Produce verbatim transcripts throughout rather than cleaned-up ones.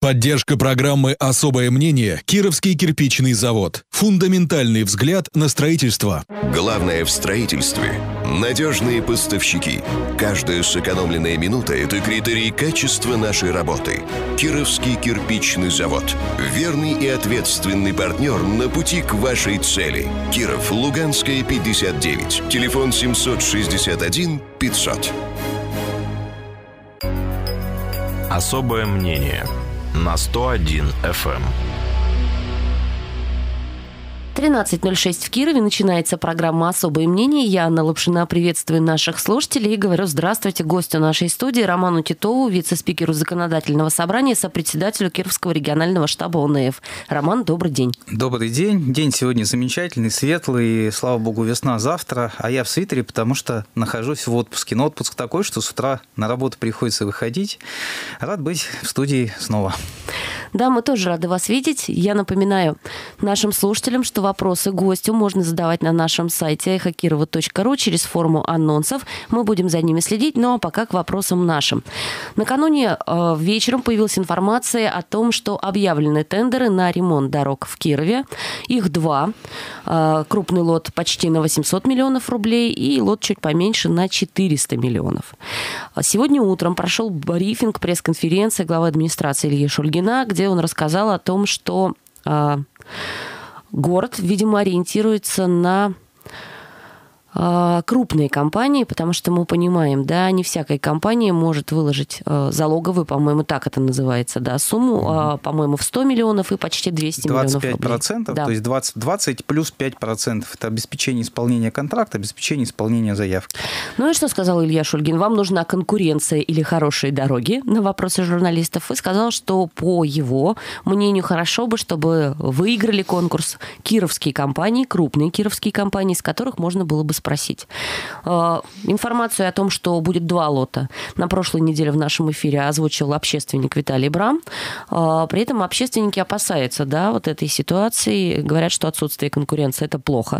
Поддержка программы «Особое мнение» Кировский кирпичный завод. Фундаментальный взгляд на строительство. Главное в строительстве – надежные поставщики. Каждая сэкономленная минута – это критерий качества нашей работы. Кировский кирпичный завод. Верный и ответственный партнер на пути к вашей цели. Киров, Луганская, пятьдесят девять. Телефон семьсот шестьдесят один пятьсот. Особое мнение на сто один эф эм. тринадцать ноль шесть в Кирове. Начинается программа «Особое мнение». Я, Анна Лапшина, приветствую наших слушателей и говорю здравствуйте гостю нашей студии Роману Титову, вице-спикеру Законодательного собрания, сопредседателю Кировского регионального штаба о эн эф. Роман, добрый день. Добрый день. День сегодня замечательный, светлый. Слава богу, весна завтра. А я в свитере, потому что нахожусь в отпуске. Но отпуск такой, что с утра на работу приходится выходить. Рад быть в студии снова. Да, мы тоже рады вас видеть. Я напоминаю нашим слушателям, что вопросы гостю можно задавать на нашем сайте эхо кирова точка ру через форму анонсов. Мы будем за ними следить, ну а пока к вопросам нашим. Накануне э, вечером появилась информация о том, что объявлены тендеры на ремонт дорог в Кирове. Их два. Э, крупный лот почти на восемьсот миллионов рублей и лот чуть поменьше на четыреста миллионов. Сегодня утром прошел брифинг, пресс-конференция главы администрации Ильи Шульгина, где он рассказал о том, что э, город, видимо, ориентируется на э, крупные компании, потому что мы понимаем, да, не всякая компания может выложить э, залоговую, по-моему, так это называется, да, сумму, э, по-моему, в сто миллионов и почти двести миллионов рублей. двадцать пять процентов, да. То есть двадцать, двадцать плюс пять процентов – это обеспечение исполнения контракта, обеспечение исполнения заявки. Ну и что сказал Илья Шульгин? Вам нужна конкуренция или хорошие дороги? На вопросы журналистов. И сказал, что по его мнению хорошо бы, чтобы выиграли конкурс кировские компании, крупные кировские компании, с которых можно было бы спросить. Информацию о том, что будет два лота, на прошлой неделе в нашем эфире озвучил общественник Виталий Брам. При этом общественники опасаются, да, вот этой ситуации, говорят, что отсутствие конкуренции – это плохо.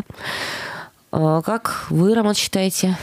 Как вы, Роман, считаете?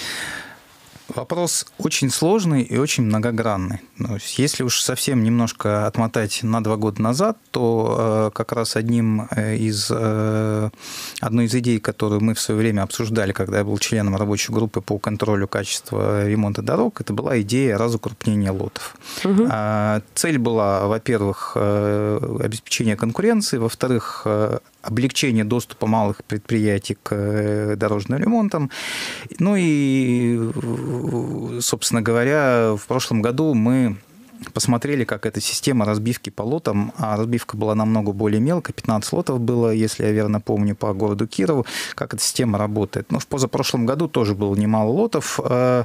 Вопрос очень сложный и очень многогранный. Если уж совсем немножко отмотать на два года назад, то как раз одним из, одной из идей, которую мы в свое время обсуждали, когда я был членом рабочей группы по контролю качества ремонта дорог, это была идея разукрупнения лотов. Угу. Цель была, во-первых, обеспечение конкуренции, во-вторых, облегчение доступа малых предприятий к дорожным ремонтам. Ну и, собственно говоря, в прошлом году мы посмотрели, как эта система разбивки по лотам, а разбивка была намного более мелкая, пятнадцать лотов было, если я верно помню, по городу Кирову, как эта система работает. Но в позапрошлом году тоже было немало лотов.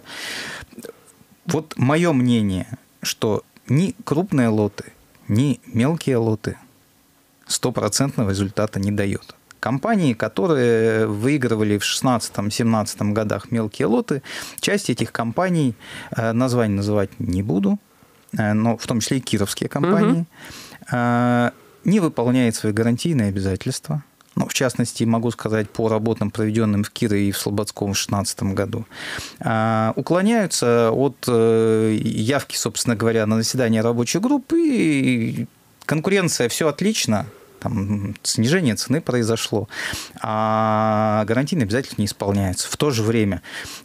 Вот мое мнение, что ни крупные лоты, ни мелкие лоты стопроцентного результата не дает. Компании, которые выигрывали в шестнадцатом-семнадцатом годах мелкие лоты, часть этих компаний, названий называть не буду, но в том числе и кировские компании, угу. не выполняют свои гарантийные обязательства. Ну, в частности, могу сказать, по работам, проведенным в Кирове и в Слободском в две тысячи шестнадцатом году, уклоняются от явки, собственно говоря, на заседание рабочей группы, и конкуренция, все отлично, там снижение цены произошло, а гарантийные обязательства не исполняются. В то же время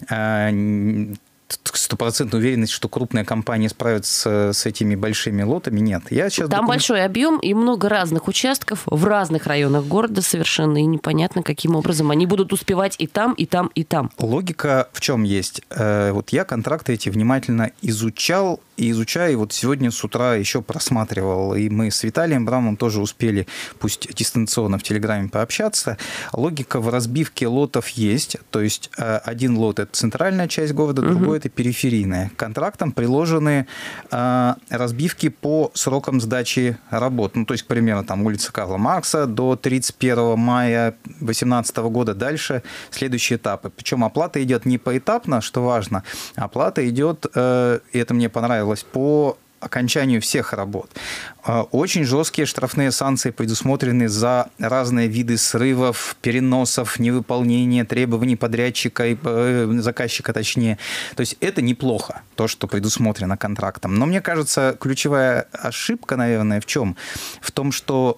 стопроцентной уверенности, что крупная компания справится с этими большими лотами, нет. Я сейчас Там документ... большой объем и много разных участков в разных районах города совершенно, и непонятно, каким образом они будут успевать и там, и там, и там. Логика в чем есть? Вот я контракты эти внимательно изучал, и изучая, вот сегодня с утра еще просматривал, и мы с Виталием Брамом тоже успели, пусть дистанционно в Телеграме, пообщаться. Логика в разбивке лотов есть, то есть один лот – это центральная часть города, угу. другой – это периферийная. К контрактам приложены разбивки по срокам сдачи работ. Ну, то есть, к примеру, там улица Карла Маркса до тридцать первого мая две тысячи восемнадцатого года, дальше следующие этапы. Причем оплата идет не поэтапно, что важно, оплата идет, и это мне понравилось, по окончанию всех работ. Очень жесткие штрафные санкции предусмотрены за разные виды срывов, переносов, невыполнения требований подрядчика, и заказчика точнее. То есть это неплохо, то, что предусмотрено контрактом. Но мне кажется, ключевая ошибка, наверное, в чем? В том, что,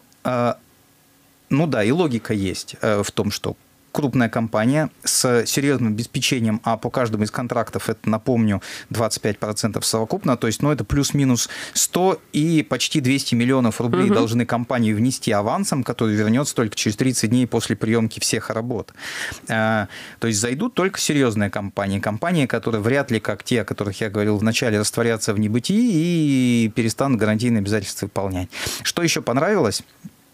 ну да, и логика есть в том, что крупная компания с серьезным обеспечением, а по каждому из контрактов это, напомню, двадцать пять процентов совокупно, то есть, ну, это плюс-минус сто и почти двести миллионов рублей угу. должны компании внести авансом, который вернется только через тридцать дней после приемки всех работ. То есть зайдут только серьезные компании, компании, которые вряд ли, как те, о которых я говорил вначале, растворятся в небытии и перестанут гарантийные обязательства выполнять. Что еще понравилось?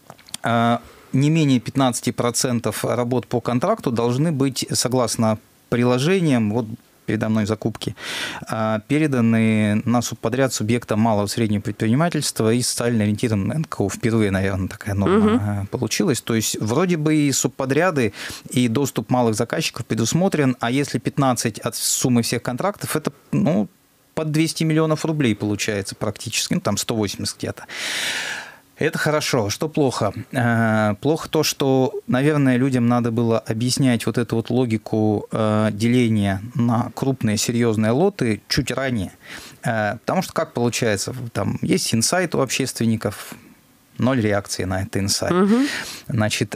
Не менее пятнадцать процентов работ по контракту должны быть, согласно приложениям, вот передо мной закупки, переданы на субподряд субъекта малого и среднего предпринимательства и социально ориентированным эн ка о. Впервые, наверное, такая норма угу. получилась. То есть вроде бы и субподряды, и доступ малых заказчиков предусмотрен, а если пятнадцать от суммы всех контрактов, это, ну, под двести миллионов рублей получается практически, ну, там сто восемьдесят где-то. Это хорошо. Что плохо? Плохо то, что, наверное, людям надо было объяснять вот эту вот логику деления на крупные серьезные лоты чуть ранее. Потому что как получается? Там есть инсайт у общественников, ноль реакции на этот инсайт. Угу. Значит,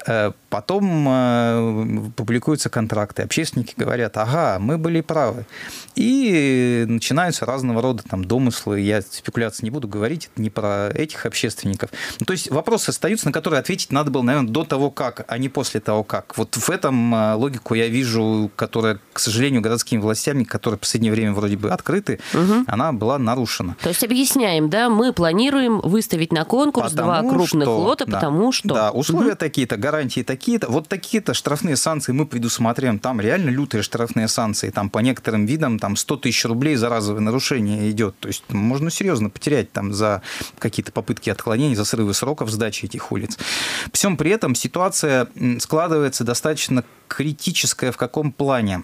потом публикуются контракты. Общественники говорят, ага, мы были правы. И начинаются разного рода там домыслы. Я спекуляции не буду говорить, это не про этих общественников. Ну, то есть вопросы остаются, на которые ответить надо было, наверное, до того, как, а не после того, как. Вот в этом логику я вижу, которая, к сожалению, городскими властями, которые в последнее время вроде бы открыты, угу. она была нарушена. То есть объясняем, да, мы планируем выставить на конкурс потому два крупных что, лота, да, потому что... Да, условия угу. такие-то, гарантии такие-то, вот такие-то штрафные санкции мы предусматриваем, там реально лютые штрафные санкции, там по некоторым видам там сто тысяч рублей за разовое нарушение идет, то есть можно серьезно потерять там за какие-то попытки отклонений, за срывы сроков сдачи этих улиц. При всем при этом ситуация складывается достаточно критическая в каком плане?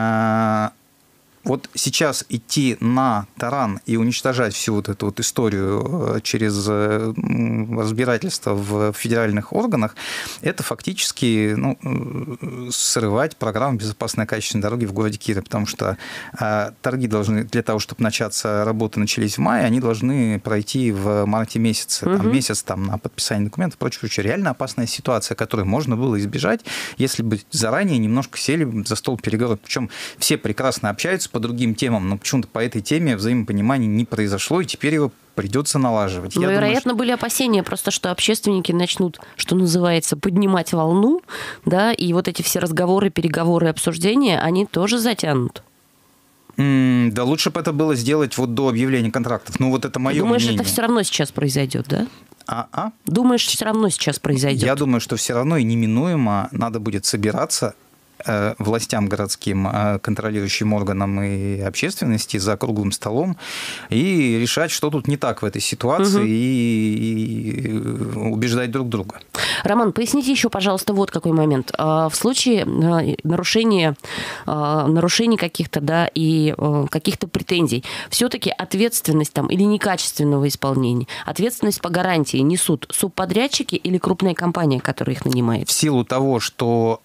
Вот сейчас идти на таран и уничтожать всю вот эту вот историю через разбирательство в федеральных органах, это фактически, ну, срывать программу «Безопасной качественной дороги» в городе Кирове, потому что торги должны, для того, чтобы начаться, работы начались в мае, они должны пройти в марте месяце. Там, угу. месяц там, на подписание документов и прочее, прочее. Реально опасная ситуация, которую можно было избежать, если бы заранее немножко сели за стол переговоров. Причем все прекрасно общаются по другим темам, но почему-то по этой теме взаимопонимания не произошло, и теперь его придется налаживать. Ну, Я вероятно, думаю, что... были опасения просто, что общественники начнут, что называется, поднимать волну, да, и вот эти все разговоры, переговоры, обсуждения, они тоже затянут. Mm, да лучше бы это было сделать вот до объявления контрактов. Ну, вот это мое Думаешь, мнение. это все равно сейчас произойдет, да? А-а? Думаешь, все равно сейчас произойдет? Я думаю, что все равно и неминуемо надо будет собираться властям городским, контролирующим органам и общественности за круглым столом и решать, что тут не так в этой ситуации, угу. и, и убеждать друг друга. Роман, поясните еще, пожалуйста, вот какой момент. В случае нарушения, нарушений каких-то, да, и каких-то претензий, все-таки ответственность там или некачественного исполнения, ответственность по гарантии несут субподрядчики или крупная компания, которая их нанимает? В силу того, что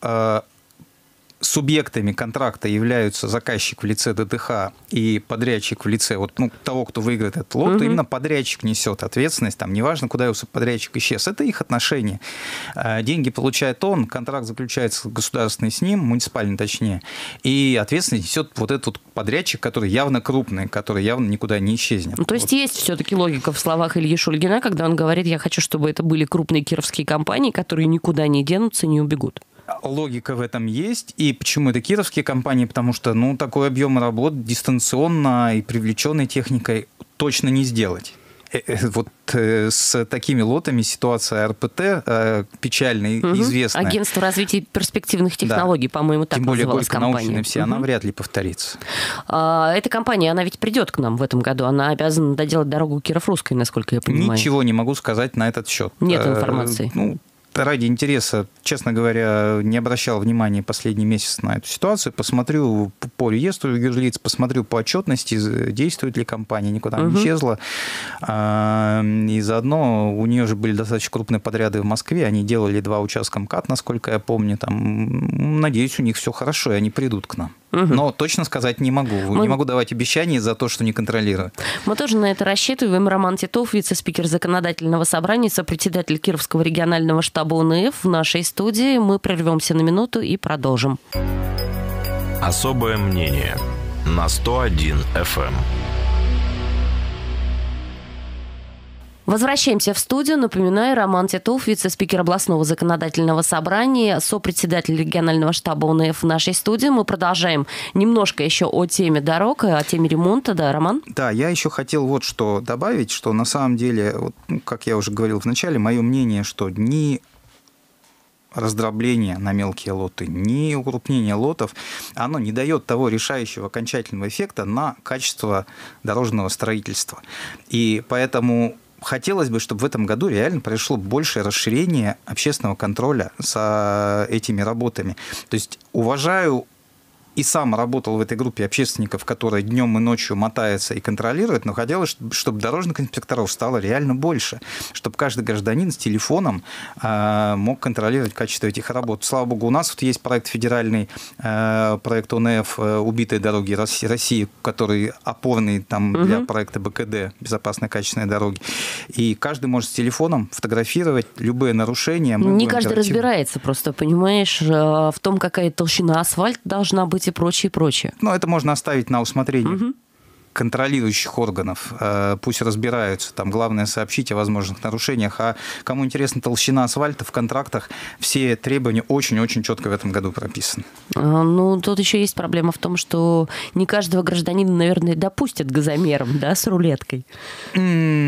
субъектами контракта являются заказчик в лице дэ тэ ха и подрядчик в лице вот, ну, того, кто выиграет этот лот, угу. то именно подрядчик несет ответственность. Там, неважно, куда его субподрядчик исчез. Это их отношения. Деньги получает он, контракт заключается государственный с ним, муниципальный точнее, и ответственность несет вот этот вот подрядчик, который явно крупный, который явно никуда не исчезнет. Ну, то есть вот. Есть все-таки логика в словах Ильи Шульгина, когда он говорит, я хочу, чтобы это были крупные кировские компании, которые никуда не денутся, не убегут. Логика в этом есть. И почему это кировские компании? Потому что, ну, такой объем работ дистанционно и привлеченной техникой точно не сделать. Вот с такими лотами ситуация эр пэ тэ печальная, угу. известная. Агентство развития перспективных технологий, да. по-моему, так Тем более называлась компания. Научная все, угу. она вряд ли повторится. А, эта компания, она ведь придет к нам в этом году. Она обязана доделать дорогу Киров-Русской, насколько я понимаю. Ничего не могу сказать на этот счет. Нет информации. Ну, ради интереса, честно говоря, не обращал внимания последний месяц на эту ситуацию. Посмотрю по реестру юрлиц, посмотрю по отчетности, действует ли компания, никуда угу. не исчезла. И заодно у нее же были достаточно крупные подряды в Москве, они делали два участка МКАД, насколько я помню. Там, надеюсь, у них все хорошо, и они придут к нам. Угу. Но точно сказать не могу. Мы... Не могу давать обещания за то, что не контролирую. Мы тоже на это рассчитываем. Роман Титов, вице-спикер Законодательного собрания, сопредседатель Кировского регионального штаба О Н Ф в нашей студии. Мы прервемся на минуту и продолжим. Особое мнение на сто один эф эм. Возвращаемся в студию. Напоминаю, Роман Титов, вице-спикер областного законодательного собрания, сопредседатель регионального штаба О Н Ф в нашей студии. Мы продолжаем немножко еще о теме дорог, о теме ремонта. Да, Роман? Да, я еще хотел вот что добавить, что на самом деле, вот, как я уже говорил в начале, мое мнение, что ни раздробление на мелкие лоты, ни укрупнение лотов, оно не дает того решающего окончательного эффекта на качество дорожного строительства. И поэтому хотелось бы, чтобы в этом году реально произошло большее расширение общественного контроля за этими работами. То есть уважаю и сам работал в этой группе общественников, которая днем и ночью мотается и контролирует, но хотелось, чтобы дорожных инспекторов стало реально больше, чтобы каждый гражданин с телефоном э, мог контролировать качество этих работ. Слава богу, у нас вот есть проект федеральный, э, проект О Н Ф «Убитые дороги России», который опорный там, угу. для проекта Б К Д «Безопасные качественные дороги». И каждый может с телефоном фотографировать любые нарушения. Не каждый разбирается просто, понимаешь, в том, какая толщина асфальта должна быть и прочее, прочее. Ну, это можно оставить на усмотрение угу. контролирующих органов. Пусть разбираются. Там главное сообщить о возможных нарушениях. А кому интересна толщина асфальта, в контрактах все требования очень-очень четко в этом году прописаны. Ну, тут еще есть проблема в том, что не каждого гражданина, наверное, допустят газомером, да, с рулеткой. Я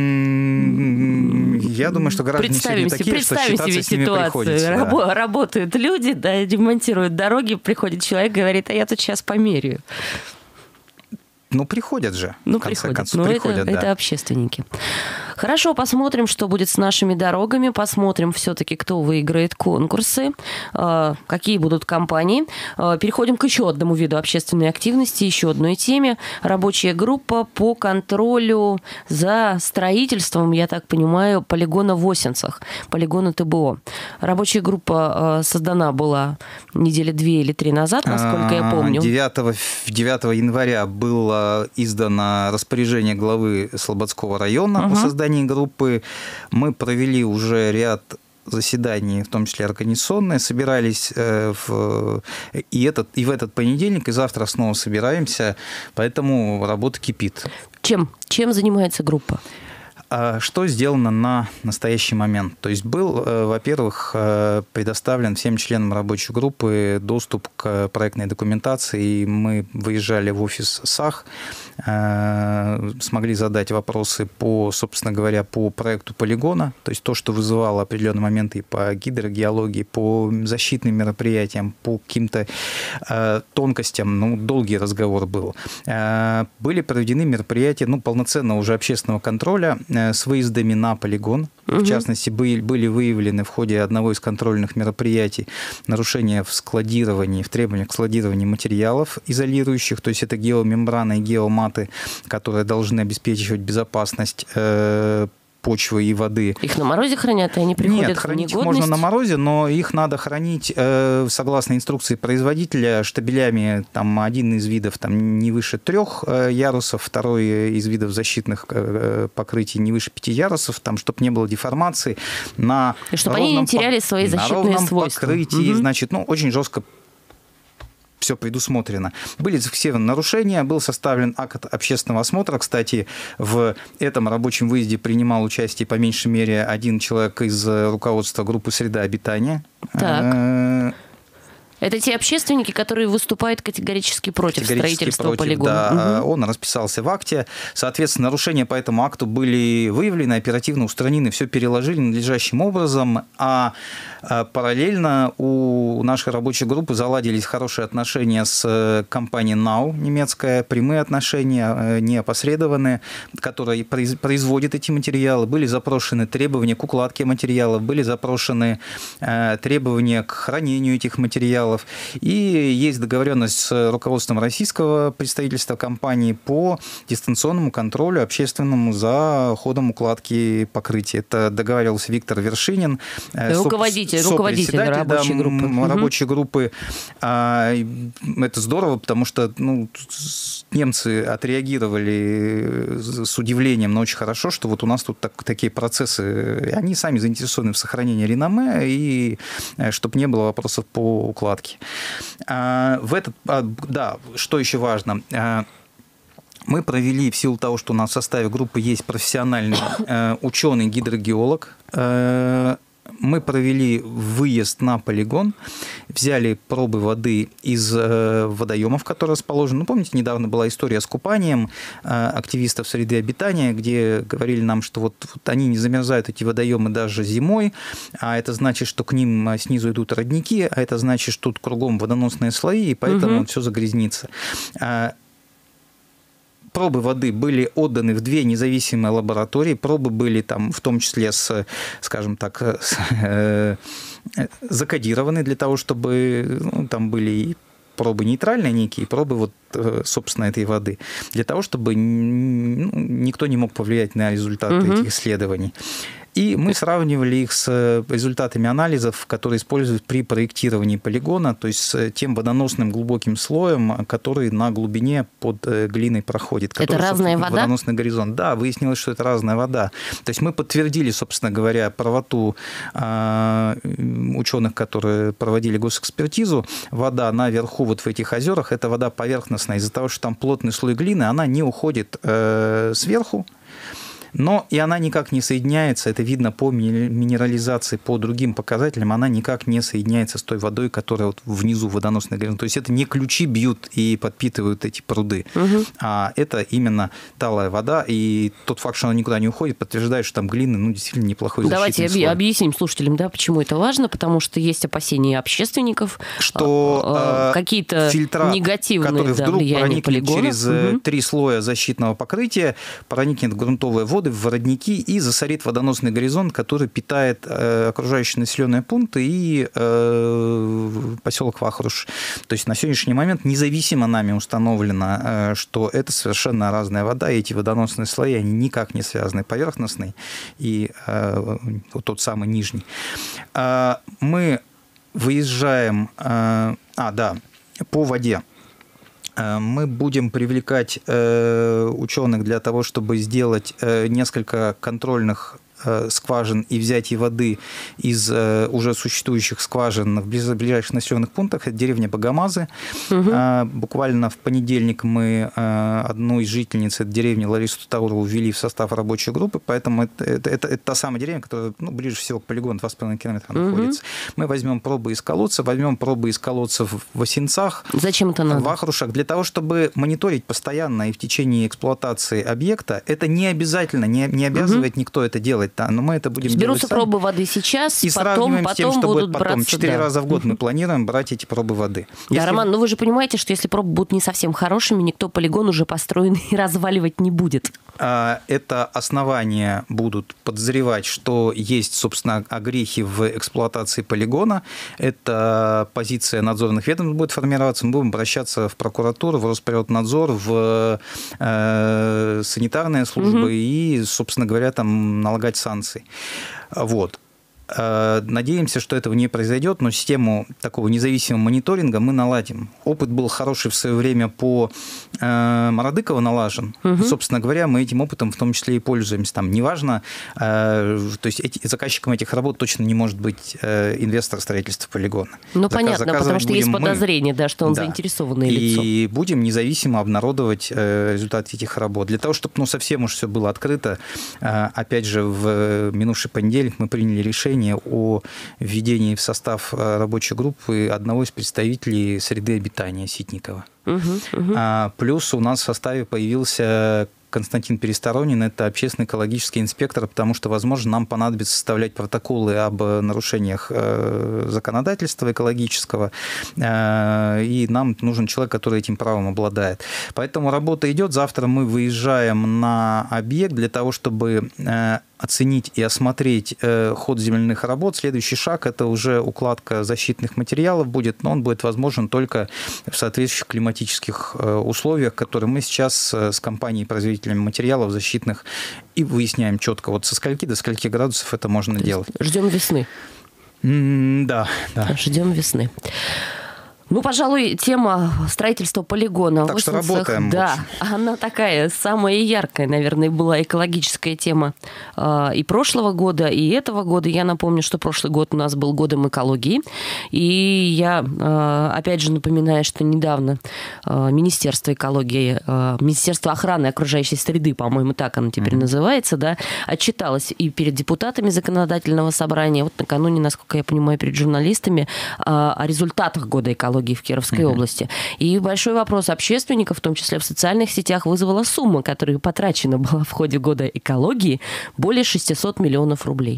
думаю, что граждане представим сегодня такие, что считаться себе с ними ситуацию. приходится. Рабо- да. Работают люди, да, демонтируют дороги, приходит человек, говорит, а я тут сейчас померяю. Ну, приходят же, ну, в конце приходят. концов. Ну, приходят, это, да. это общественники. Хорошо, посмотрим, что будет с нашими дорогами, посмотрим все-таки, кто выиграет конкурсы, какие будут компании. Переходим к еще одному виду общественной активности, еще одной теме. Рабочая группа по контролю за строительством, я так понимаю, полигона в Осинцах, полигона Т Б О. Рабочая группа создана была недели две или три назад, насколько я помню. девятого января было издано распоряжение главы Слободского района uh-huh. о создании группы. Мы провели уже ряд заседаний, в том числе организационные, собирались в, и, этот, и в этот понедельник, и завтра снова собираемся, поэтому работа кипит. Чем? Чем занимается группа? Что сделано на настоящий момент? То есть был, во-первых, предоставлен всем членам рабочей группы доступ к проектной документации, и мы выезжали в офис САХ, смогли задать вопросы по, собственно говоря, по проекту полигона, то есть то, что вызывало определенные моменты и по гидрогеологии, по защитным мероприятиям, по каким-то тонкостям, ну, долгий разговор был. Были проведены мероприятия, ну, полноценного уже общественного контроля с выездами на полигон. В частности, были, были выявлены в ходе одного из контрольных мероприятий нарушения в складировании, в требованиях к складированию материалов изолирующих, то есть это геомембраны и геоматы, которые должны обеспечивать безопасность э, почвы и воды. Их на морозе хранят, и они приходят Нет, в хранить их негодность? можно на морозе, но их надо хранить, э, согласно инструкции производителя, штабелями. Там один из видов там, не выше трех э, ярусов, второй из видов защитных э, покрытий не выше пяти ярусов, там, чтобы не было деформации. На и чтобы они не теряли по... свои защитные на ровном свойства. покрытии, угу. значит, ну, очень жестко все предусмотрено. Были зафиксированы нарушения, был составлен акт общественного осмотра. Кстати, в этом рабочем выезде принимал участие по меньшей мере один человек из руководства группы «Среда обитания». Так. Это те общественники, которые выступают категорически против категорически строительства против, полигона. Да, угу. Он расписался в акте. Соответственно, нарушения по этому акту были выявлены, оперативно устранены, все переложили надлежащим образом, а параллельно у нашей рабочей группы заладились хорошие отношения с компанией нау, немецкая, прямые отношения, не опосредованные, которая производит эти материалы. Были запрошены требования к укладке материалов, были запрошены требования к хранению этих материалов. И есть договоренность с руководством российского представительства компании по дистанционному контролю общественному за ходом укладки покрытия. Это договаривался Виктор Вершинин, руководитель, руководитель рабочей да, группы. рабочей группы. Это здорово, потому что ну, немцы отреагировали с удивлением, но очень хорошо, что вот у нас тут так, такие процессы, они сами заинтересованы в сохранении реноме, и чтобы не было вопросов по укладке. В этот, да, что еще важно, мы провели, в силу того, что у нас в составе группы есть профессиональный ученый-гидрогеолог, мы провели выезд на полигон, взяли пробы воды из водоемов, которые расположены. Ну, помните, недавно была история с купанием активистов среды обитания, где говорили нам, что вот, вот они не замерзают, эти водоемы, даже зимой, а это значит, что к ним снизу идут родники, а это значит, что тут кругом водоносные слои, и поэтому угу. все загрязнится. Пробы воды были отданы в две независимые лаборатории. Пробы были там, в том числе, с, скажем так, с, э, закодированы для того, чтобы ну, там были и пробы нейтральные некие, пробы вот, собственно, этой воды, для того, чтобы ну, никто не мог повлиять на результаты угу. этих исследований. И мы сравнивали их с результатами анализов, которые используют при проектировании полигона, то есть с тем водоносным глубоким слоем, который на глубине под глиной проходит. Это разная вода? Водоносный горизонт. Да, выяснилось, что это разная вода. То есть мы подтвердили, собственно говоря, правоту ученых, которые проводили госэкспертизу. Вода наверху вот в этих озерах, это вода поверхностная. Из-за того, что там плотный слой глины, она не уходит сверху, но и она никак не соединяется, это видно по минерализации, по другим показателям, она никак не соединяется с той водой, которая вот внизу водоносной горизонт. То есть это не ключи бьют и подпитывают эти пруды, угу. а это именно талая вода, и тот факт, что она никуда не уходит, подтверждает, что там глины, ну, действительно неплохой защитный Давайте слой. Давайте объясним слушателям, да, почему это важно, потому что есть опасения общественников, что какие-то фильтра, негативные да, влияния полигона. Через угу. три слоя защитного покрытия проникнет в грунтовые воды, в родники и засорит водоносный горизонт, который питает э, окружающие населенные пункты и э, поселок Вахруш. То есть на сегодняшний момент независимо нами установлено, э, что это совершенно разная вода, и эти водоносные слои, они никак не связаны, поверхностный и э, вот тот самый нижний. Э, мы выезжаем... Э, а, да, по воде. Мы будем привлекать ученых для того, чтобы сделать несколько контрольных скважин и взятие воды из уже существующих скважин в ближайших населенных пунктах. Это деревня Богомазы. Угу. Буквально в понедельник мы одну из жительниц этой деревни, Ларису Таурову, ввели в состав рабочей группы, поэтому это, это, это, это та самая деревня, которая ну, ближе всего к полигону, два с половиной километра угу. находится. Мы возьмем пробы из колодца, возьмем пробы из колодцев в Осинцах, Зачем это надо? в Вахрушах, для того, чтобы мониторить постоянно и в течение эксплуатации объекта. Это не обязательно, не, не обязывает угу. никто это делать. Да, но мы это будем Берутся делать пробы воды сейчас, и потом, потом с тем, что будут будет потом. браться... Четыре да. раза в год угу. мы планируем брать эти пробы воды. Да, если... Роман, ну вы же понимаете, что если пробы будут не совсем хорошими, никто полигон уже построенный разваливать не будет. Это основания будут подозревать, что есть, собственно, огрехи в эксплуатации полигона. Это позиция надзорных ведомств будет формироваться. Мы будем обращаться в прокуратуру, в Росприроднадзор, в э, санитарные службы угу. и, собственно говоря, там налагать санкции. Вот. Надеемся, что этого не произойдет, но систему такого независимого мониторинга мы наладим. Опыт был хороший в свое время по э, Мародыково налажен. Угу. Собственно говоря, мы этим опытом в том числе и пользуемся. Там неважно, э, то есть эти, заказчиком этих работ точно не может быть э, инвестор строительства полигона. Ну, Заказ, понятно, потому что есть подозрение, да, что он да. заинтересованное лицо. И будем независимо обнародовать э, результаты этих работ. Для того, чтобы ну, совсем уж все было открыто, э, опять же, в минувший понедельник мы приняли решение решение о введении в состав рабочей группы одного из представителей среды обитания Ситникова. Угу, угу. А, плюс у нас в составе появился Константин Пересторонин, это общественный экологический инспектор, потому что, возможно, нам понадобится составлять протоколы об нарушениях законодательства экологического, и нам нужен человек, который этим правом обладает. Поэтому работа идет. Завтра мы выезжаем на объект для того, чтобы оценить и осмотреть ход земляных работ. Следующий шаг – это уже укладка защитных материалов будет, но он будет возможен только в соответствующих климатических условиях, которые мы сейчас с компанией-производителями материалов защитных и выясняем четко, вот со скольки до скольки градусов это можно делать. Ждем весны. Mm, да, да. Ждем весны. Ну, пожалуй, тема строительства полигона так в что Лысинцах, работаем, да, она такая самая яркая, наверное, была экологическая тема э, и прошлого года, и этого года. Я напомню, что прошлый год у нас был годом экологии, и я, э, опять же, напоминаю, что недавно э, Министерство экологии, э, Министерство охраны окружающей среды, по-моему, так оно теперь mm-hmm. называется, да, отчиталось и перед депутатами законодательного собрания, вот накануне, насколько я понимаю, перед журналистами, э, о результатах года экологии в Кировской uh-huh. области. И большой вопрос общественников, в том числе в социальных сетях, вызвала сумма, которая потрачена была в ходе года экологии, более шестьсот миллионов рублей.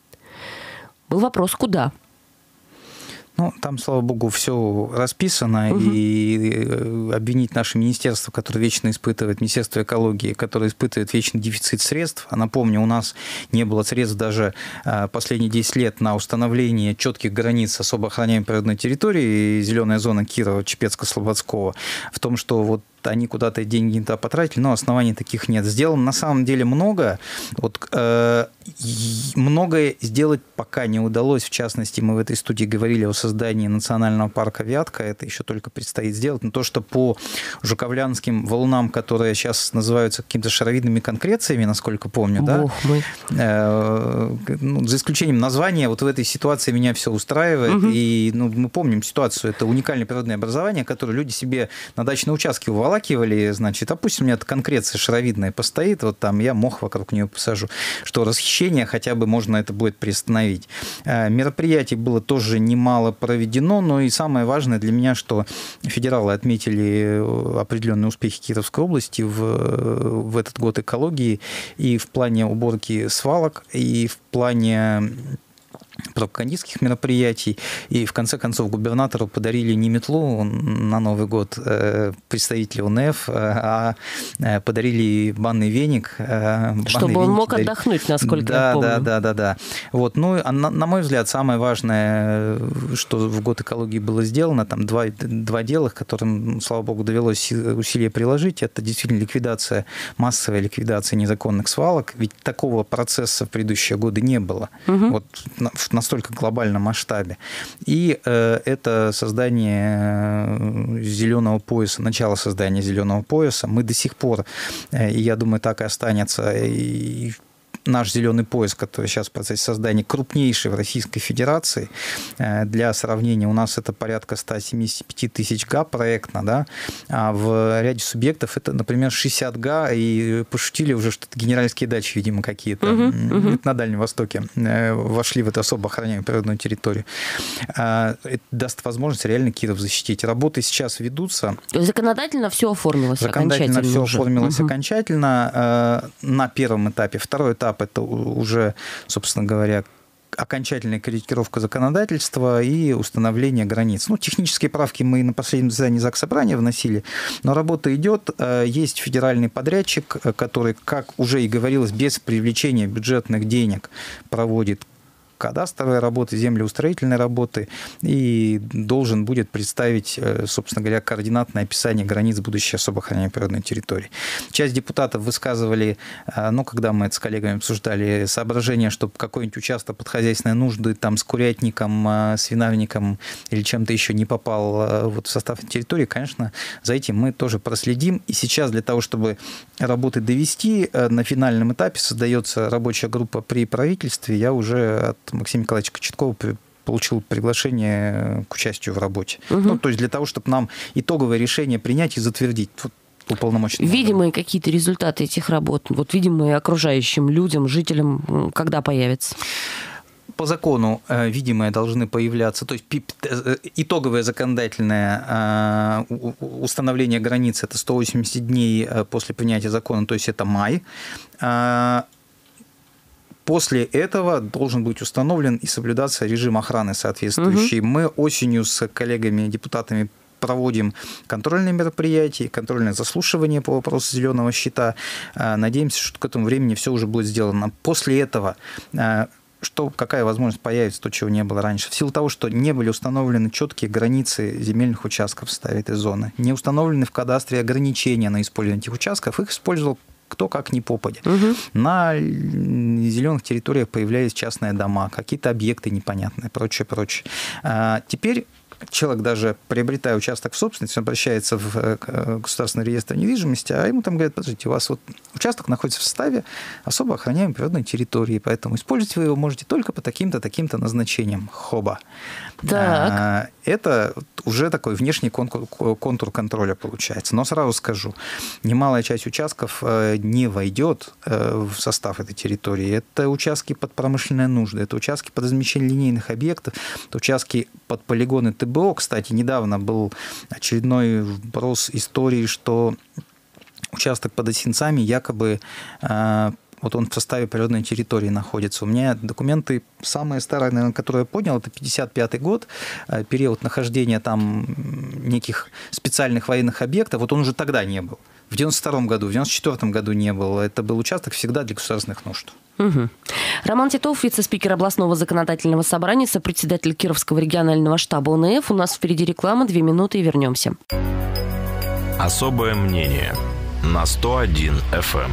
Был вопрос, куда? Ну, там, слава богу, все расписано, угу. и обвинить наше министерство, которое вечно испытывает, Министерство экологии, которое испытывает вечный дефицит средств, а напомню, у нас не было средств даже последние десять лет на установление четких границ особо охраняемой природной территории, зеленая зона Кирова, Чепецко-Слободского, в том, что вот они куда-то деньги не туда потратили, но оснований таких нет. Сделано на самом деле много. Вот, э, многое сделать пока не удалось. В частности, мы в этой студии говорили о создании национального парка Вятка. Это еще только предстоит сделать. Но то, что по жуковлянским валунам, которые сейчас называются какими-то шаровидными конкрециями, насколько помню, Бог да? мой. Э, ну, за исключением названия, вот в этой ситуации меня все устраивает. Угу. И ну, мы помним ситуацию. Это уникальное природное образование, которое люди себе на дачные участки уволакивали, значит, а пусть у меня эта конкреция шаровидная постоит, вот там я мох вокруг нее посажу, что расхищение хотя бы можно это будет приостановить. Мероприятий было тоже немало проведено, но и самое важное для меня, что федералы отметили определенные успехи Кировской области в, в этот год экологии и в плане уборки свалок, и в плане пропагандистских мероприятий, и в конце концов губернатору подарили не метлу на Новый год представители УНЭФ, а подарили банный веник. Чтобы он мог дарили. отдохнуть, насколько да, я помню. Да, да, да, да. Вот. Ну, а на, на мой взгляд, самое важное, что в год экологии было сделано, там два, два дела, к которым, слава богу, довелось усилия приложить, это действительно ликвидация, массовая ликвидация незаконных свалок, ведь такого процесса в предыдущие годы не было. Угу. Вот в настолько глобальном масштабе. И э, это создание зеленого пояса, начало создания зеленого пояса. Мы до сих пор, э, и я думаю, так и останется, и наш зеленый пояс, который сейчас в процессе создания, крупнейший в Российской Федерации. Для сравнения, у нас это порядка ста семидесяти пяти тысяч га проектно, да? А в ряде субъектов это, например, шестьдесят га, и пошутили уже, что это генеральские дачи, видимо, какие-то uh-huh, uh-huh. на Дальнем Востоке вошли в эту особо охраняемую природную территорию. Это даст возможность реально Киров защитить. Работы сейчас ведутся. Законодательно все оформилось Законодательно окончательно. все оформилось uh-huh. окончательно на первом этапе. Второй этап – это уже, собственно говоря, окончательная корректировка законодательства и установление границ. Ну, технические правки мы на последнем заседании Заксобрания вносили, но работа идет. Есть федеральный подрядчик, который, как уже и говорилось, без привлечения бюджетных денег проводит кадастровые работы, землеустроительные работы и должен будет представить, собственно говоря, координатное описание границ будущей особо охраняемой природной территории. Часть депутатов высказывали, ну, когда мы это с коллегами обсуждали, соображение, чтобы какой-нибудь участок под хозяйственные нужды там с курятником, свинарником или чем-то еще не попал вот в состав территории, конечно, за этим мы тоже проследим. И сейчас для того, чтобы работы довести, на финальном этапе создается рабочая группа при правительстве. Я уже от Максима Николаевича Кочеткова получил приглашение к участию в работе. Угу. Ну, то есть для того, чтобы нам итоговое решение принять и затвердить. уполномоченного. Видимые какие-то результаты этих работ, вот видимые окружающим людям, жителям, когда появятся? по закону видимые должны появляться, то есть итоговое законодательное установление границ – это сто восемьдесят дней после принятия закона, то есть это май. После этого должен быть установлен и соблюдаться режим охраны соответствующий. Угу. Мы осенью с коллегами-депутатами проводим контрольные мероприятия, контрольное заслушивание по вопросу зеленого щита. Надеемся, что к этому времени все уже будет сделано. После этого что, какая возможность появится, то, чего не было раньше? В силу того, что не были установлены четкие границы земельных участков в составе этой зоны, не установлены в кадастре ограничения на использование этих участков, их использовал кто как ни попадя. Угу. На зеленых территориях появлялись частные дома, какие-то объекты непонятные, прочее, прочее. А теперь человек, даже приобретая участок в собственность, обращается в Государственный реестр недвижимости, а ему там говорят: подождите, у вас вот участок находится в составе особо охраняемой природной территории, поэтому использовать вы его можете только по таким-то, таким-то назначениям. Хоба. Так. Это уже такой внешний контур, контур контроля получается. Но сразу скажу, немалая часть участков не войдет в состав этой территории. Это участки под промышленные нужды, это участки под размещение линейных объектов, это участки под полигоны ТБО. Кстати, недавно был очередной вброс истории, что участок под Осинцами якобы вот он в составе природной территории находится. У меня документы самые старые, наверное, которые я поднял, это пятьдесят пятый год, период нахождения там неких специальных военных объектов. Вот он уже тогда не был. В девяносто втором году, в девяносто четвёртом году не был. Это был участок всегда для государственных нужд. Угу. Роман Титов, вице-спикер областного законодательного собрания, сопредседатель Кировского регионального штаба ОНФ. У нас впереди реклама, две минуты и вернемся. Особое мнение на сто один эф эм.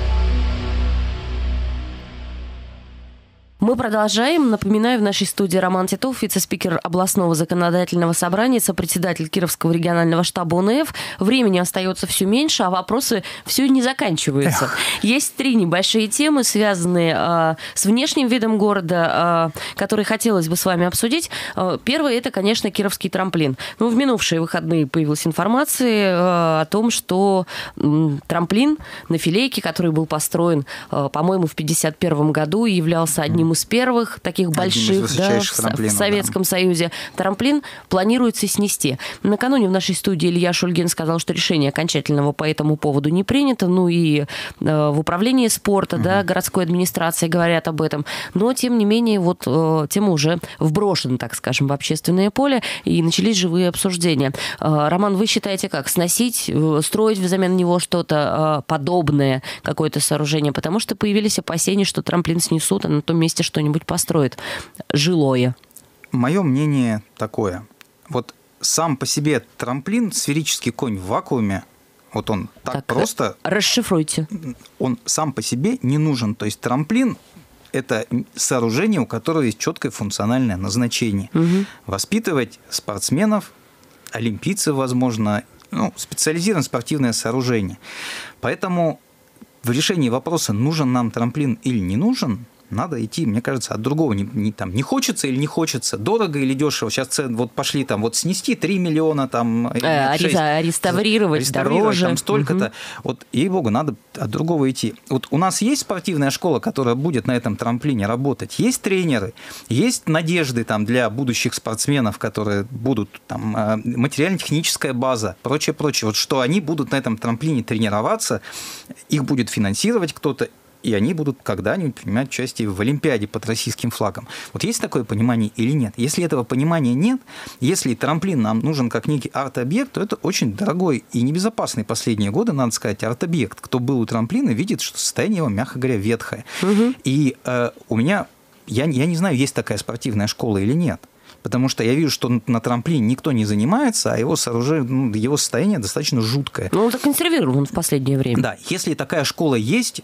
Мы продолжаем. Напоминаю, в нашей студии Роман Титов, вице-спикер областного законодательного собрания, сопредседатель Кировского регионального штаба ОНФ. Времени остается все меньше, а вопросы все не заканчиваются. Эх. Есть три небольшие темы, связанные э, с внешним видом города, э, которые хотелось бы с вами обсудить. Э, первое – это, конечно, Кировский трамплин. Ну, в минувшие выходные появилась информация э, о том, что э, трамплин на Филейке, который был построен, э, по-моему, в пятьдесят первом году и являлся одним из первых таких больших, да, в, в Советском да. Союзе. Трамплин планируется снести. Накануне в нашей студии Илья Шульгин сказал, что решение окончательного по этому поводу не принято. Ну и э, в управлении спорта, угу. да, городской администрации говорят об этом. Но, тем не менее, вот э, тема уже вброшена, так скажем, в общественное поле, и начались живые обсуждения. Э, Роман, вы считаете как? Сносить, э, строить взамен него что-то э, подобное, какое-то сооружение? Потому что появились опасения, что трамплин снесут, а на том месте что-нибудь построит жилое. Мое мнение такое. Вот сам по себе трамплин, сферический конь в вакууме, вот он так, так просто... Расшифруйте. Он сам по себе не нужен. То есть трамплин – это сооружение, у которого есть четкое функциональное назначение. Угу. Воспитывать спортсменов, олимпийцев, возможно, ну, специализированное спортивное сооружение. Поэтому в решении вопроса, нужен нам трамплин или не нужен, надо идти, мне кажется, от другого. Не, не, там, не хочется или не хочется, дорого или дешево. Сейчас цены вот пошли там, вот снести три миллиона, там, э, шесть, реставрировать, реставрировать дороже. Там столько-то. Угу. Вот, ей-богу, надо от другого идти. Вот у нас есть спортивная школа, которая будет на этом трамплине работать. Есть тренеры, есть надежды там, для будущих спортсменов, которые будут, там, материально-техническая база, прочее, прочее. Вот что они будут на этом трамплине тренироваться, их будет финансировать кто-то, и они будут когда-нибудь принимать участие в Олимпиаде под российским флагом. Вот есть такое понимание или нет? Если этого понимания нет, если трамплин нам нужен как некий арт-объект, то это очень дорогой и небезопасный последние годы, надо сказать, арт-объект. Кто был у трамплина, видит, что состояние его, мягко говоря, ветхое. Угу. И э, у меня, я, я не знаю, есть такая спортивная школа или нет. Потому что я вижу, что на трамплине никто не занимается, а его сооружение, ну, его состояние достаточно жуткое. Ну, он законсервирован в последнее время. Да, если такая школа есть,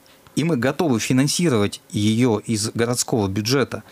и мы готовы финансировать ее из городского бюджета,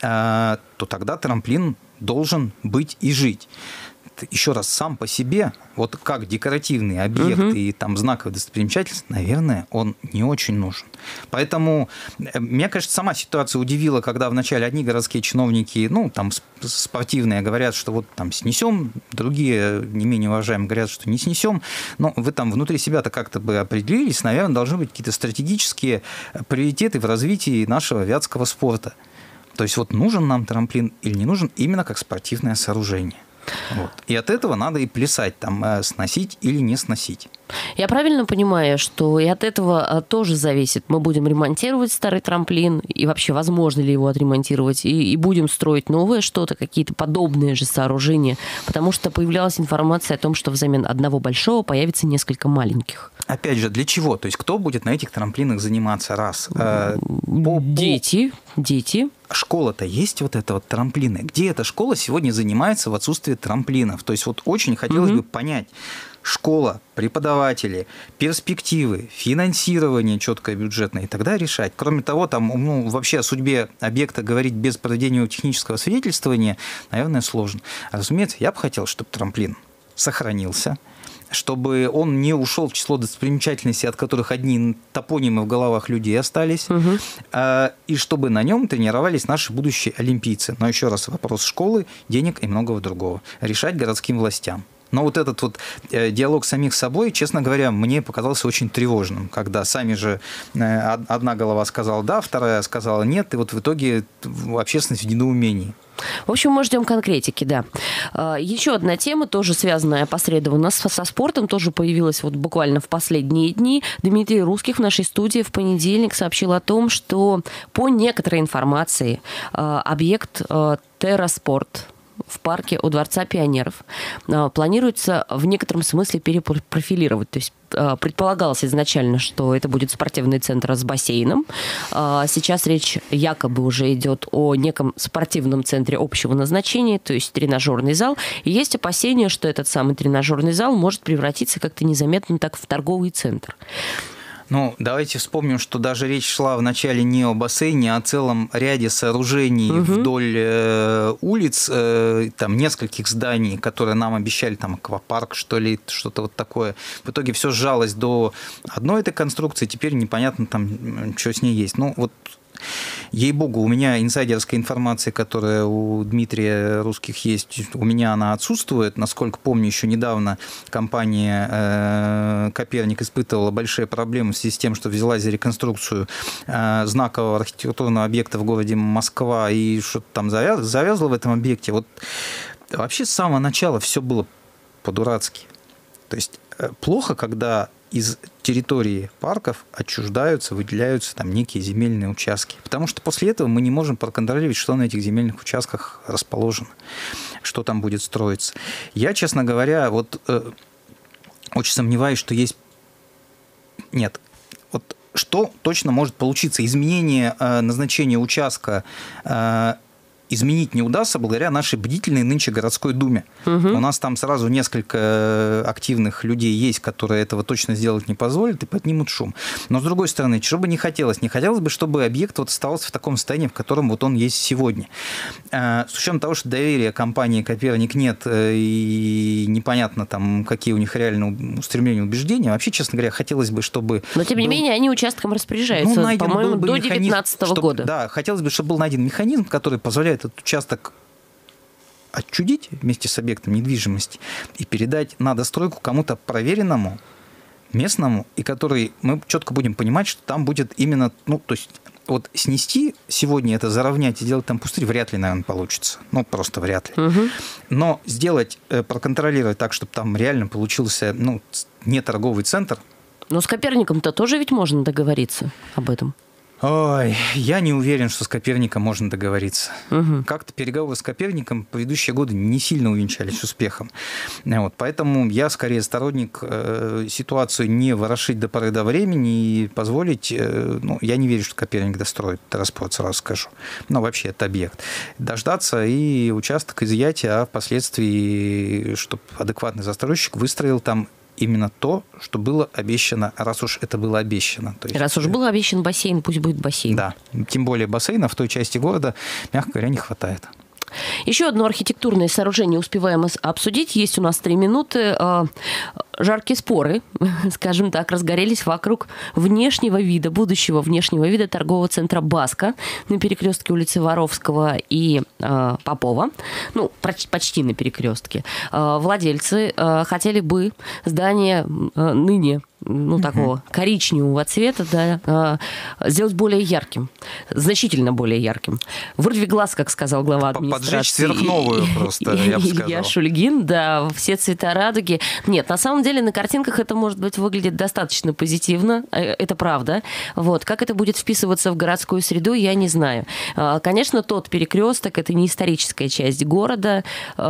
то тогда трамплин должен быть и жить. Еще раз, сам по себе, вот как декоративный объект угу. и там знаковая достопримечательность, наверное, он не очень нужен. Поэтому меня, конечно, сама ситуация удивила, когда вначале одни городские чиновники, ну, там, спортивные, говорят, что вот там снесем, другие, не менее уважаемые, говорят, что не снесем. Но вы там внутри себя-то как-то бы определились, наверное, должны быть какие-то стратегические приоритеты в развитии нашего вятского спорта. То есть вот нужен нам трамплин или не нужен именно как спортивное сооружение. Вот. И от этого надо и плясать, там, сносить или не сносить. Я правильно понимаю, что и от этого тоже зависит. Мы будем ремонтировать старый трамплин, и вообще возможно ли его отремонтировать, и, и будем строить новое что-то, какие-то подобные же сооружения, потому что появлялась информация о том, что взамен одного большого появится несколько маленьких. Опять же, для чего? То есть кто будет на этих трамплинах заниматься? Раз. Дети. Дети. Школа-то есть вот эта вот трамплины. Где эта школа сегодня занимается в отсутствии трамплинов? То есть вот очень хотелось mm-hmm. бы понять, школа, преподаватели, перспективы, финансирование четкое бюджетное, и тогда решать. Кроме того, там, ну, вообще о судьбе объекта говорить без проведения технического свидетельствования, наверное, сложно. Разумеется, я бы хотел, чтобы трамплин сохранился, чтобы он не ушел в число достопримечательностей, от которых одни топонимы в головах людей остались, угу. и чтобы на нем тренировались наши будущие олимпийцы. Но еще раз, вопрос школы, денег и многого другого. Решать городским властям. Но вот этот вот диалог самих с собой, честно говоря, мне показался очень тревожным, когда сами же одна голова сказала «да», вторая сказала «нет», и вот в итоге общественность в недоумении. В общем, мы ждем конкретики, да. Еще одна тема, тоже связанная опосредованно со спортом, тоже появилась вот буквально в последние дни. Дмитрий Русских в нашей студии в понедельник сообщил о том, что по некоторой информации объект Терраспорт в парке у Дворца пионеров планируется в некотором смысле перепрофилировать. То есть предполагалось изначально, что это будет спортивный центр с бассейном. Сейчас речь якобы уже идет о неком спортивном центре общего назначения, то есть тренажерный зал. И есть опасения, что этот самый тренажерный зал может превратиться как-то незаметно так в торговый центр. Ну, давайте вспомним, что даже речь шла вначале не о бассейне, а о целом ряде сооружений угу. вдоль э, улиц, э, там нескольких зданий, которые нам обещали, там аквапарк, что ли, что-то вот такое. В итоге все сжалось до одной этой конструкции, теперь непонятно, там, что с ней есть. Ну, вот ей-богу, у меня инсайдерская информация, которая у Дмитрия Русских есть, у меня она отсутствует. Насколько помню, еще недавно компания э, «Коперник» испытывала большие проблемы в связи с тем, что взялась за реконструкцию э, знакового архитектурного объекта в городе Москва и что-то там завяз, завязла в этом объекте. Вот вообще с самого начала все было по-дурацки. То есть э, плохо, когда из территории парков отчуждаются, выделяются там некие земельные участки. Потому что после этого мы не можем проконтролировать, что на этих земельных участках расположено, что там будет строиться. Я, честно говоря, вот э, очень сомневаюсь, что есть... Нет. Вот что точно может получиться? Изменение э, назначения участка э, изменить не удастся благодаря нашей бдительной нынче городской думе. Угу. У нас там сразу несколько активных людей есть, которые этого точно сделать не позволят и поднимут шум. Но, с другой стороны, что бы не хотелось? Не хотелось бы, чтобы объект вот оставался в таком состоянии, в котором вот он есть сегодня. С учетом того, что доверия компании «Коперник» нет и непонятно, там, какие у них реально устремления, убеждения, вообще, честно говоря, хотелось бы, чтобы... Но, тем не был... менее, они участком распоряжаются, ну, по-моему, до две тысячи девятнадцатого года. Да, хотелось бы, чтобы был найден механизм, который позволяет этот участок отчудить вместе с объектом недвижимости и передать на достройку кому-то проверенному, местному, и который мы четко будем понимать, что там будет именно, ну, то есть вот снести сегодня это, заровнять и сделать там пустырь вряд ли, наверное, получится. Ну, просто вряд ли. Угу. Но сделать, проконтролировать так, чтобы там реально получился, ну, не торговый центр. Но с Коперником-то тоже ведь можно договориться об этом. Ой, я не уверен, что с Коперником можно договориться. Угу. Как-то переговоры с Коперником в предыдущие годы не сильно увенчались успехом. Вот, поэтому я скорее сторонник э, ситуацию не ворошить до поры до времени и позволить... Э, ну, я не верю, что Коперник достроит Терраспорт, сразу скажу. Но вообще это объект. Дождаться и участок изъятия, а впоследствии, чтобы адекватный застройщик выстроил там именно то, что было обещано, раз уж это было обещано. То есть, раз уж был обещан бассейн, пусть будет бассейн. Да, тем более бассейна в той части города, мягко говоря, не хватает. Еще одно архитектурное сооружение успеваем обсудить. Есть у нас три минуты. жаркие споры, скажем так, разгорелись вокруг внешнего вида, будущего внешнего вида торгового центра «Баска» на перекрестке улицы Воровского и э, Попова. Ну, почти на перекрестке. Э, владельцы э, хотели бы здание э, ныне ну, такого uh-huh. коричневого цвета, да, сделать более ярким, значительно более ярким. Вырви глаз, как сказал глава администрации. Поджечь сверхновую просто, я бы сказал. Илья Шульгин, да, все цвета радуги. Нет, на самом деле на картинках это, может быть, выглядит достаточно позитивно, это правда. Вот. Как это будет вписываться в городскую среду, я не знаю. Конечно, тот перекресток, это не историческая часть города,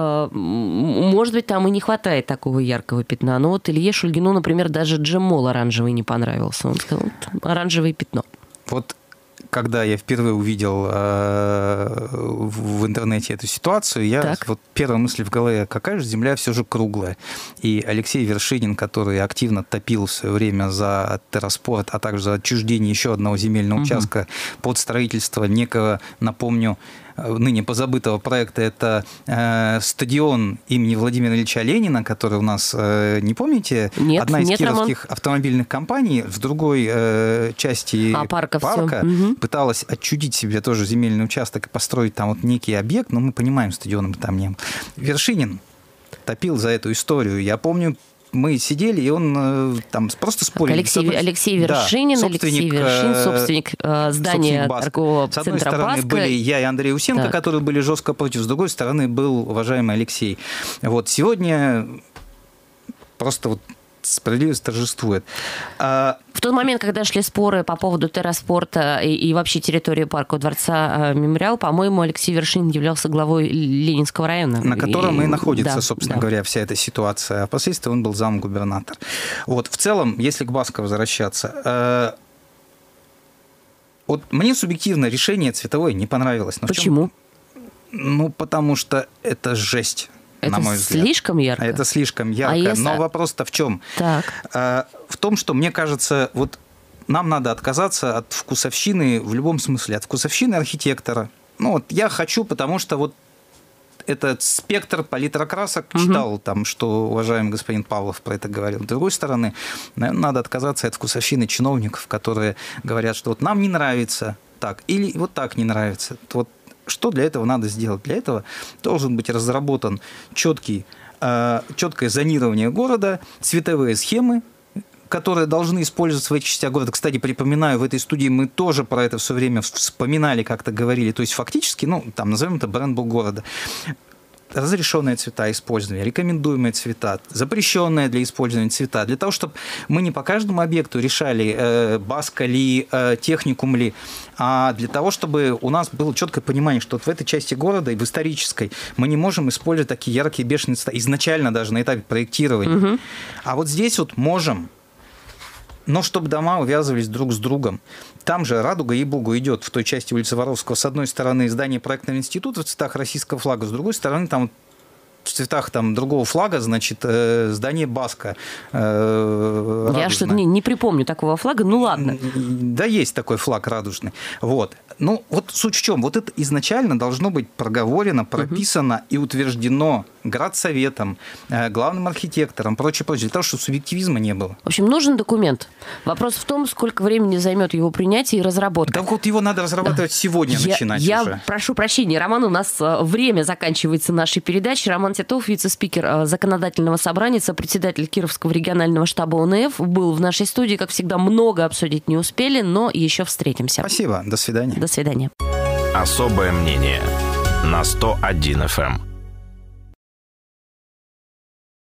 может быть, там и не хватает такого яркого пятна, но вот Илье Шульгину, например, даже джем мол оранжевый не понравился. Он сказал, вот, оранжевое пятно. Вот когда я впервые увидел э, в интернете эту ситуацию, я так. вот первая мысль в голове, какая же земля все же круглая. И Алексей Вершинин, который активно топил в свое время за терраспорт, а также за отчуждение еще одного земельного угу. участка под строительство некого, напомню, ныне позабытого проекта, это э, стадион имени Владимира Ильича Ленина, который у нас, э, не помните? Нет, Одна из нет, кировских Роман. автомобильных компаний в другой э, части а, парка, парка угу. пыталась отчудить себе тоже земельный участок и построить там вот некий объект, но мы понимаем, стадионом там не было. Вершинин топил за эту историю. Я помню, мы сидели, и он там просто спорил. Алексей, одной... Алексей Вершинин, да, Алексей Вершин, собственник э, здания торгового центра «Баска». С одной стороны Баска. Были я и Андрей Усенко, так. которые были жестко против, с другой стороны был уважаемый Алексей. Вот сегодня просто вот справедливость торжествует. А... В тот момент, когда шли споры по поводу терраспорта и, и вообще территории парка у дворца Мемориал, по-моему, Алексей Вершинин являлся главой Ленинского района. На котором и, и находится, да, собственно да. говоря, вся эта ситуация. А впоследствии он был замгубернатор. Вот, в целом, если к Баско возвращаться, э... вот мне субъективно решение цветовое не понравилось. Но почему? Чем... Ну, потому что это жесть. Это на мой взгляд. Слишком ярко? Это слишком ярко. А если... Но вопрос-то в чем? Так. В том, что, мне кажется, вот нам надо отказаться от вкусовщины в любом смысле, от вкусовщины архитектора. Ну, вот я хочу, потому что вот этот спектр палитрокрасок угу. читал, там, что уважаемый господин Павлов про это говорил. С другой стороны, наверное, надо отказаться от вкусовщины чиновников, которые говорят, что вот нам не нравится так, или вот так не нравится. Вот что для этого надо сделать? Для этого должен быть разработан четкий, э, четкое зонирование города, цветовые схемы, которые должны использоваться в этих частях города. Кстати, припоминаю, в этой студии мы тоже про это все время вспоминали, как-то говорили. То есть фактически, ну, там, назовем это брендбук города. Разрешенные цвета использования, рекомендуемые цвета, запрещенные для использования цвета, для того, чтобы мы не по каждому объекту решали, э, Баска ли, э, техникум ли, а для того, чтобы у нас было четкое понимание, что вот в этой части города и в исторической мы не можем использовать такие яркие бешеные цвета, изначально даже на этапе проектирования. Угу. А вот здесь вот можем. Но чтобы дома увязывались друг с другом. Там же радуга, ей-богу, идет в той части улицы Воровского. С одной стороны здание проектного института в цветах российского флага, с другой стороны там в цветах там, другого флага, значит, здание Баска. Э, Я что-то не, не припомню такого флага, ну ладно. Да, есть такой флаг радужный. Вот. Ну, вот суть в чем? Вот это изначально должно быть проговорено, прописано угу. и утверждено градсоветом, главным архитектором, прочее, прочее, для того, чтобы субъективизма не было. В общем, нужен документ. Вопрос в том, сколько времени займет его принятие и разработка. Да вот его надо разрабатывать сегодня, я, начинать я уже. Я прошу прощения, Роман, у нас время заканчивается нашей передачи. Роман Титов, вице-спикер Законодательного собрания, сопредседатель Кировского регионального штаба ОНФ, был в нашей студии. Как всегда, много обсудить не успели, но еще встретимся. Спасибо. До свидания. До свидания. Особое мнение на сто один эф эм.